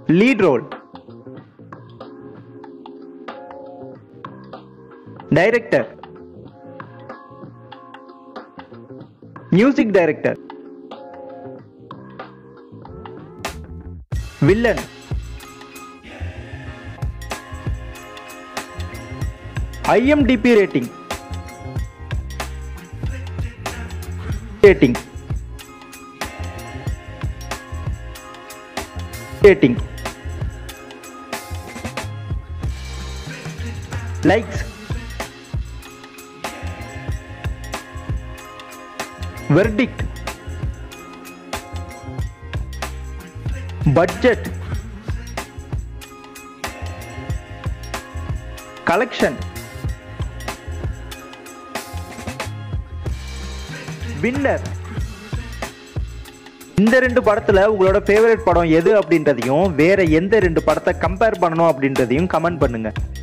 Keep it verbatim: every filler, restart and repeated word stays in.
lead role, director, music director, villain, I M D B rating, rating, rating, likes, verdict, budget, collection, winner. இந்த ரெண்டு படத்துல உங்களோட favourite படம் எது அப்படின்றதையும் வேற எந்த ரெண்டு படத்தை கம்பேர் பண்ணணும் அப்படின்றதையும் கமெண்ட் பண்ணுங்க.